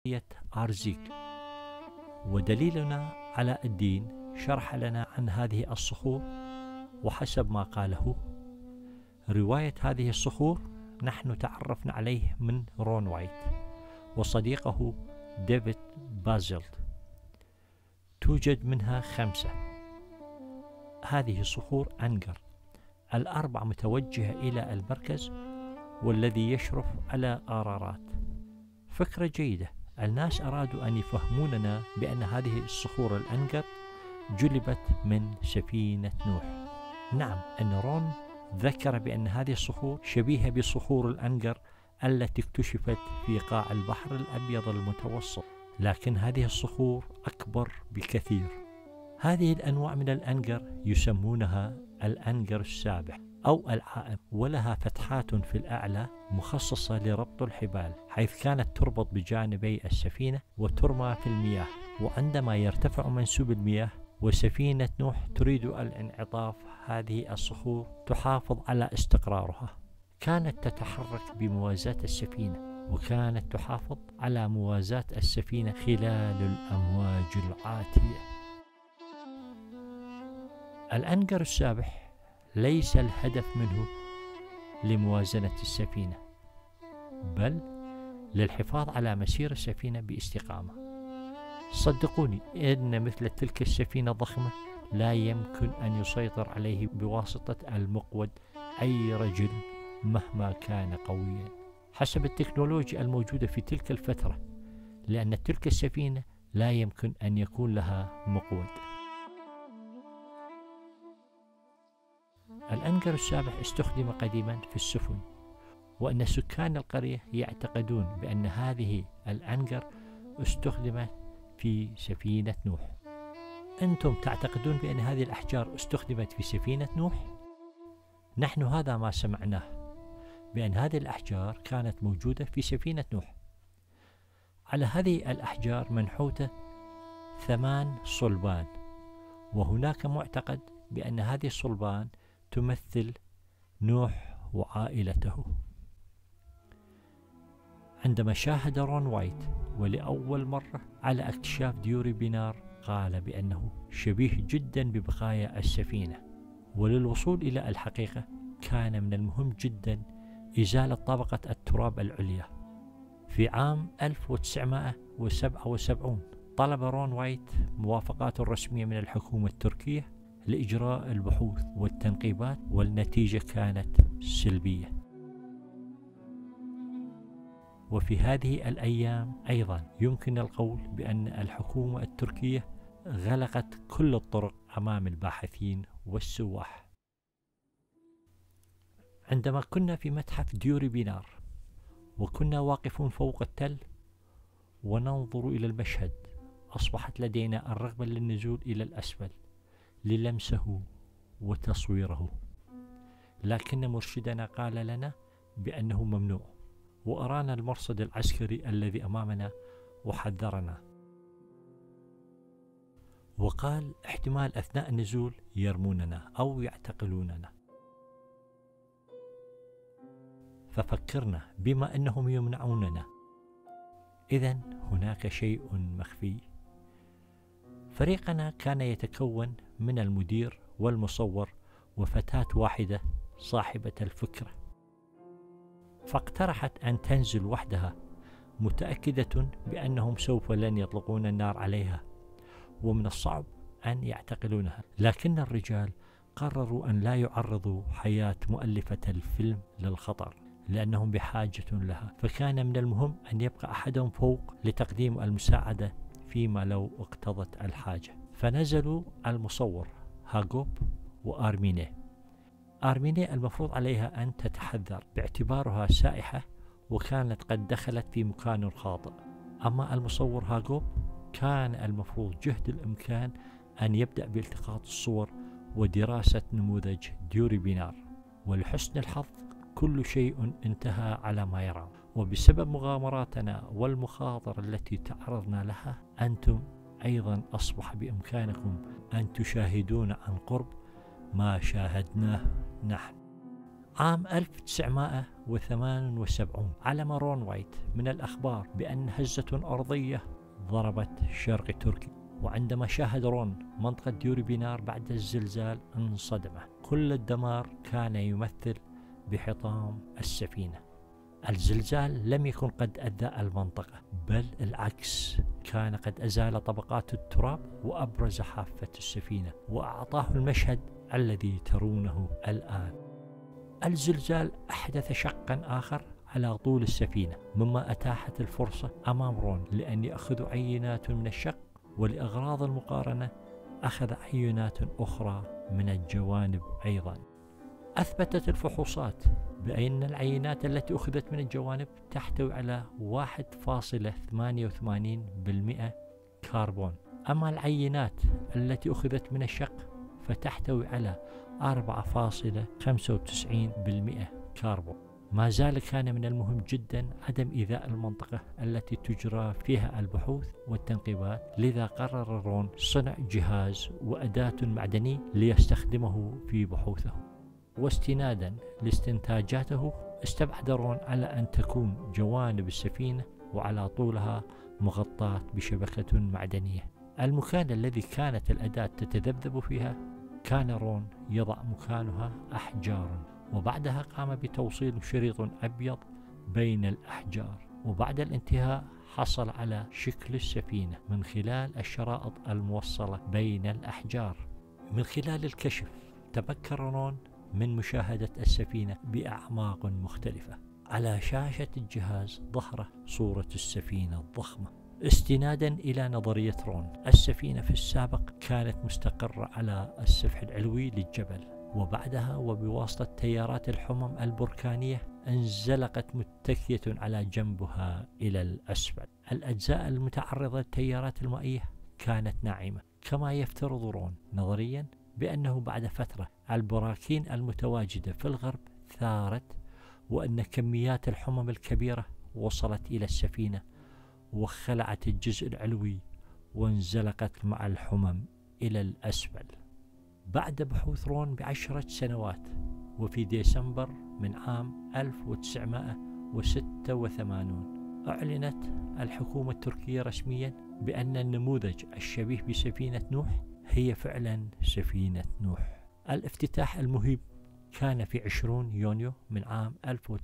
أرزيك. ودليلنا علاء الدين شرح لنا عن هذه الصخور، وحسب ما قاله رواية هذه الصخور نحن تعرفنا عليه من رون وايت وصديقه ديفيد بازلت. توجد منها 5. هذه صخور أنقر، ال4 متوجهة إلى المركز والذي يشرف على آرارات. فكرة جيدة. الناس أرادوا أن يفهموننا بأن هذه الصخور الأنقر جلبت من سفينة نوح. نعم، أن رون ذكر بأن هذه الصخور شبيهة بصخور الأنقر التي اكتشفت في قاع البحر الأبيض المتوسط، لكن هذه الصخور أكبر بكثير. هذه الأنواع من الأنقر يسمونها الأنقر السابح أو العائم، ولها فتحات في الأعلى مخصصة لربط الحبال، حيث كانت تربط بجانبي السفينة وترمى في المياه. وعندما يرتفع منسوب المياه وسفينة نوح تريد الانعطاف، هذه الصخور تحافظ على استقرارها. كانت تتحرك بموازاة السفينة، وكانت تحافظ على موازاة السفينة خلال الأمواج العاتية. الأنقر السابح ليس الهدف منه لموازنة السفينة، بل للحفاظ على مسير السفينة باستقامة. صدقوني إن مثل تلك السفينة الضخمة لا يمكن أن يسيطر عليه بواسطة المقود أي رجل مهما كان قويا حسب التكنولوجيا الموجودة في تلك الفترة، لأن تلك السفينة لا يمكن أن يكون لها مقود. الأنقر السابح استخدم قديما في السفن، وأن سكان القرية يعتقدون بأن هذه الأنقر استخدمت في سفينة نوح. أنتم تعتقدون بأن هذه الأحجار استخدمت في سفينة نوح؟ نحن هذا ما سمعناه، بأن هذه الأحجار كانت موجودة في سفينة نوح. على هذه الأحجار منحوتة 8 صلبان، وهناك معتقد بأن هذه الصلبان تمثل نوح وعائلته. عندما شاهد رون وايت ولأول مرة على اكتشاف ديوري بينار، قال بأنه شبيه جدا ببقايا السفينة، وللوصول إلى الحقيقة كان من المهم جدا إزالة طبقة التراب العليا. في عام 1977 طلب رون وايت موافقات رسمية من الحكومة التركية لإجراء البحوث والتنقيبات، والنتيجة كانت سلبية. وفي هذه الأيام أيضا يمكن القول بأن الحكومة التركية غلقت كل الطرق أمام الباحثين والسواح. عندما كنا في متحف ديوري بينار وكنا واقفون فوق التل وننظر إلى المشهد، أصبحت لدينا الرغبة للنزول إلى الأسفل للمسه وتصويره، لكن مرشدنا قال لنا بأنه ممنوع، وأرانا المرصد العسكري الذي أمامنا وحذرنا، وقال احتمال أثناء النزول يرموننا أو يعتقلوننا. ففكرنا بما أنهم يمنعوننا، إذن هناك شيء مخفي. فريقنا كان يتكون من المدير والمصور وفتاة واحدة صاحبة الفكرة، فاقترحت أن تنزل وحدها متأكدة بأنهم سوف لن يطلقون النار عليها ومن الصعب أن يعتقلونها، لكن الرجال قرروا أن لا يعرضوا حياة مؤلفة الفيلم للخطر لأنهم بحاجة لها، فكان من المهم أن يبقى أحدهم فوق لتقديم المساعدة فيما لو اقتضت الحاجة. فنزلوا المصور هاغوب وآرميني. آرميني المفروض عليها أن تتحذر باعتبارها سائحة وكانت قد دخلت في مكان خاطئ، أما المصور هاغوب كان المفروض جهد الإمكان أن يبدأ بالتقاط الصور ودراسة نموذج ديوري بينار، ولحسن الحظ كل شيء انتهى على ما يرام. وبسبب مغامراتنا والمخاطر التي تعرضنا لها، أنتم أيضا أصبح بإمكانكم أن تشاهدون عن قرب ما شاهدناه نحن. عام 1978 علم رون وايت من الأخبار بأن هزة أرضية ضربت شرق تركيا، وعندما شاهد رون منطقة ديوري بينار بعد الزلزال انصدم. كل الدمار كان يمثل بحطام السفينة. الزلزال لم يكن قد أذى المنطقة، بل العكس، كان قد أزال طبقات التراب وأبرز حافة السفينة وأعطاه المشهد الذي ترونه الآن. الزلزال أحدث شقا آخر على طول السفينة، مما أتاحت الفرصة أمام رون لأن يأخذ عينات من الشق، ولأغراض المقارنة أخذ عينات أخرى من الجوانب أيضا. أثبتت الفحوصات بأن العينات التي أخذت من الجوانب تحتوي على 1.88% كربون، أما العينات التي أخذت من الشق فتحتوي على 4.95% كربون. ما زال كان من المهم جدا عدم إيذاء المنطقة التي تجرى فيها البحوث والتنقيبات، لذا قرر رون صنع جهاز وأداة معدني ليستخدمه في بحوثه. واستنادا لاستنتاجاته استبعد رون على أن تكون جوانب السفينة وعلى طولها مغطاة بشبكة معدنية. المكان الذي كانت الأداة تتذبذب فيها كان رون يضع مكانها أحجار، وبعدها قام بتوصيل شريط أبيض بين الأحجار، وبعد الانتهاء حصل على شكل السفينة من خلال الشرائط الموصلة بين الأحجار. من خلال الكشف تمكن رون من مشاهدة السفينة بأعماق مختلفة. على شاشة الجهاز ظهر صورة السفينة الضخمة. استنادا إلى نظرية رون، السفينة في السابق كانت مستقرة على السفح العلوي للجبل، وبعدها وبواسطة تيارات الحمم البركانية انزلقت متكية على جنبها إلى الأسفل. الأجزاء المتعرضة للتيارات المائية كانت ناعمة، كما يفترض رون نظريا بأنه بعد فترة البراكين المتواجدة في الغرب ثارت، وأن كميات الحمم الكبيرة وصلت إلى السفينة وخلعت الجزء العلوي وانزلقت مع الحمم إلى الأسفل. بعد بحوث رون ب10 سنوات، وفي ديسمبر من عام 1986 أعلنت الحكومة التركية رسميا بأن النموذج الشبيه بسفينة نوح هي فعلا سفينة نوح. الافتتاح المهيب كان في 20 يونيو من عام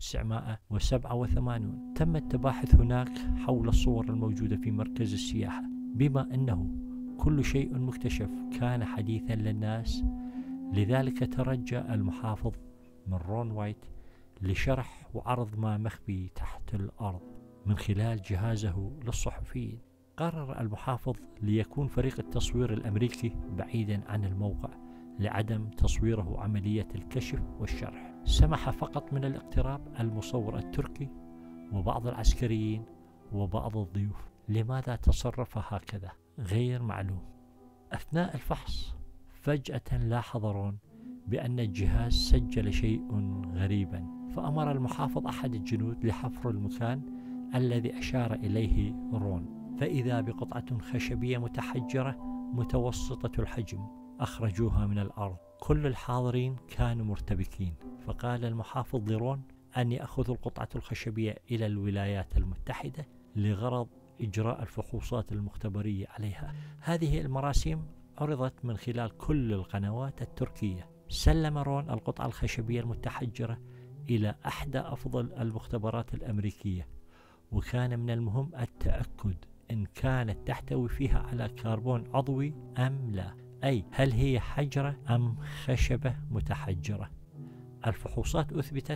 1987. تم التباحث هناك حول الصور الموجودة في مركز السياحة، بما أنه كل شيء مكتشف كان حديثا للناس، لذلك ترجى المحافظ من رون وايت لشرح وعرض ما مخفي تحت الأرض من خلال جهازه للصحفيين. قرر المحافظ ليكون فريق التصوير الأمريكي بعيدا عن الموقع لعدم تصويره عملية الكشف والشرح. سمح فقط من الاقتراب المصور التركي وبعض العسكريين وبعض الضيوف. لماذا تصرف هكذا؟ غير معلوم. أثناء الفحص فجأة لاحظ رون بأن الجهاز سجل شيء غريبا، فأمر المحافظ أحد الجنود لحفر المكان الذي أشار إليه رون، فإذا بقطعة خشبية متحجرة متوسطة الحجم أخرجوها من الأرض. كل الحاضرين كانوا مرتبكين، فقال المحافظ لرون أن يأخذ القطعة الخشبية إلى الولايات المتحدة لغرض إجراء الفحوصات المختبرية عليها. هذه المراسيم عرضت من خلال كل القنوات التركية. سلم رون القطعة الخشبية المتحجرة إلى أحدى أفضل المختبرات الأمريكية، وكان من المهم التأكد إن كانت تحتوي فيها على كربون عضوي أم لا، أي هل هي حجرة أم خشبة متحجرة. الفحوصات أثبتت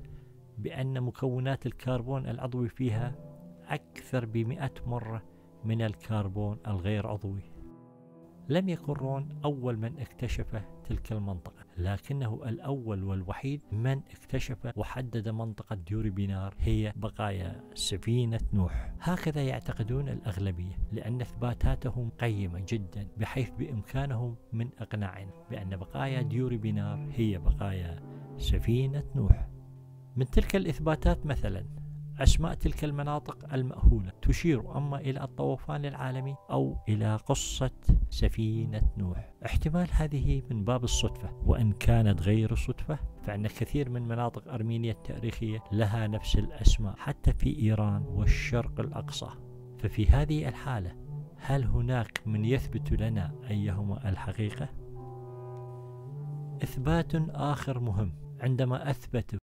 بأن مكونات الكربون العضوي فيها أكثر ب100 مرة من الكربون الغير عضوي. لم يكن رون أول من اكتشف تلك المنطقة، لكنه الأول والوحيد من اكتشف وحدد منطقة ديوري بينار هي بقايا سفينة نوح. هكذا يعتقدون الأغلبية، لأن إثباتاتهم قيمة جدا بحيث بإمكانهم من إقناعنا بأن بقايا ديوري بينار هي بقايا سفينة نوح. من تلك الإثباتات مثلا أسماء تلك المناطق المأهولة تشير أما إلى الطوفان العالمي أو إلى قصة سفينة نوح. احتمال هذه من باب الصدفة، وإن كانت غير صدفة فإن كثير من مناطق أرمينيا التاريخية لها نفس الأسماء حتى في إيران والشرق الأقصى. ففي هذه الحالة هل هناك من يثبت لنا أيهما الحقيقة؟ إثبات آخر مهم عندما أثبتوا